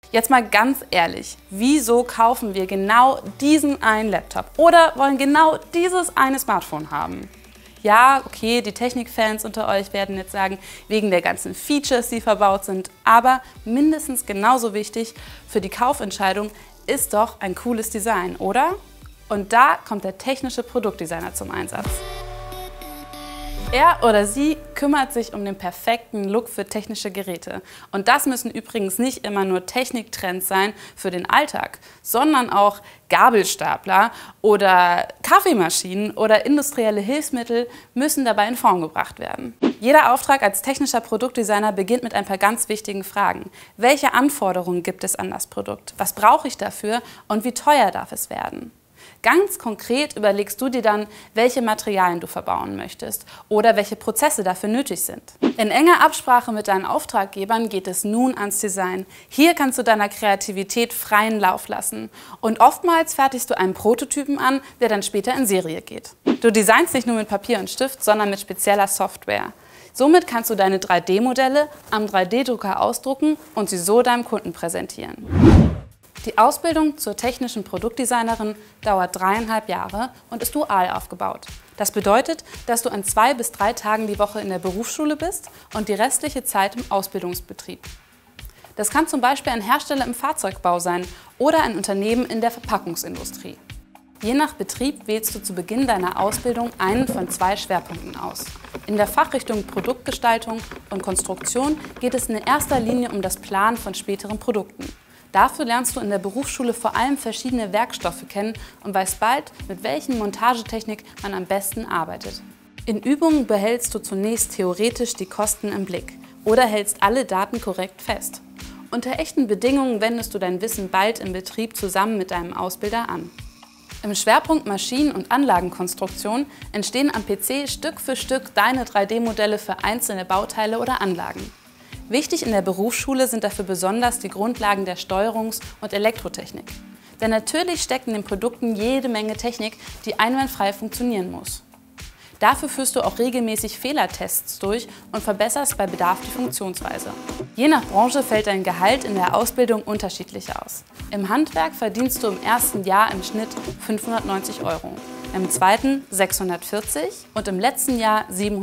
Jetzt mal ganz ehrlich, wieso kaufen wir genau diesen einen Laptop oder wollen genau dieses eine Smartphone haben? Ja, okay, die Technikfans unter euch werden jetzt sagen, wegen der ganzen Features, die verbaut sind, aber mindestens genauso wichtig für die Kaufentscheidung ist doch ein cooles Design, oder? Und da kommt der technische Produktdesigner zum Einsatz. Er oder sie kümmert sich um den perfekten Look für technische Geräte. Und das müssen übrigens nicht immer nur Techniktrends sein für den Alltag, sondern auch Gabelstapler oder Kaffeemaschinen oder industrielle Hilfsmittel müssen dabei in Form gebracht werden. Jeder Auftrag als technischer Produktdesigner beginnt mit ein paar ganz wichtigen Fragen. Welche Anforderungen gibt es an das Produkt? Was brauche ich dafür und wie teuer darf es werden? Ganz konkret überlegst du dir dann, welche Materialien du verbauen möchtest oder welche Prozesse dafür nötig sind. In enger Absprache mit deinen Auftraggebern geht es nun ans Design. Hier kannst du deiner Kreativität freien Lauf lassen. Und oftmals fertigst du einen Prototypen an, der dann später in Serie geht. Du designst nicht nur mit Papier und Stift, sondern mit spezieller Software. Somit kannst du deine 3D-Modelle am 3D-Drucker ausdrucken und sie so deinem Kunden präsentieren. Die Ausbildung zur technischen Produktdesignerin dauert 3,5 Jahre und ist dual aufgebaut. Das bedeutet, dass du an 2 bis 3 Tagen die Woche in der Berufsschule bist und die restliche Zeit im Ausbildungsbetrieb. Das kann zum Beispiel ein Hersteller im Fahrzeugbau sein oder ein Unternehmen in der Verpackungsindustrie. Je nach Betrieb wählst du zu Beginn deiner Ausbildung einen von 2 Schwerpunkten aus. In der Fachrichtung Produktgestaltung und Konstruktion geht es in erster Linie um das Planen von späteren Produkten. Dafür lernst du in der Berufsschule vor allem verschiedene Werkstoffe kennen und weißt bald, mit welchen Montagetechnik man am besten arbeitet. In Übungen behältst du zunächst theoretisch die Kosten im Blick oder hältst alle Daten korrekt fest. Unter echten Bedingungen wendest du dein Wissen bald im Betrieb zusammen mit deinem Ausbilder an. Im Schwerpunkt Maschinen- und Anlagenkonstruktion entstehen am PC Stück für Stück deine 3D-Modelle für einzelne Bauteile oder Anlagen. Wichtig in der Berufsschule sind dafür besonders die Grundlagen der Steuerungs- und Elektrotechnik. Denn natürlich steckt in den Produkten jede Menge Technik, die einwandfrei funktionieren muss. Dafür führst du auch regelmäßig Fehlertests durch und verbesserst bei Bedarf die Funktionsweise. Je nach Branche fällt dein Gehalt in der Ausbildung unterschiedlich aus. Im Handwerk verdienst du im ersten Jahr im Schnitt 590 €, im zweiten 640 und im letzten Jahr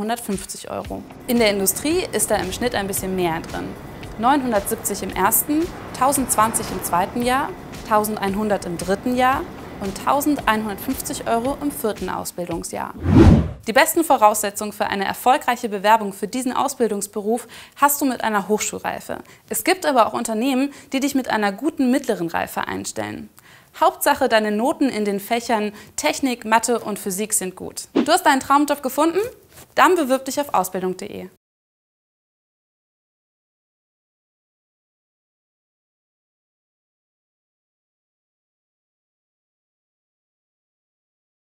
750 €. In der Industrie ist da im Schnitt ein bisschen mehr drin. 970 im ersten, 1020 im zweiten Jahr, 1100 im dritten Jahr und 1150 € im vierten Ausbildungsjahr. Die besten Voraussetzungen für eine erfolgreiche Bewerbung für diesen Ausbildungsberuf hast du mit einer Hochschulreife. Es gibt aber auch Unternehmen, die dich mit einer guten mittleren Reife einstellen. Hauptsache, deine Noten in den Fächern Technik, Mathe und Physik sind gut. Du hast deinen Traumjob gefunden? Dann bewirb dich auf ausbildung.de.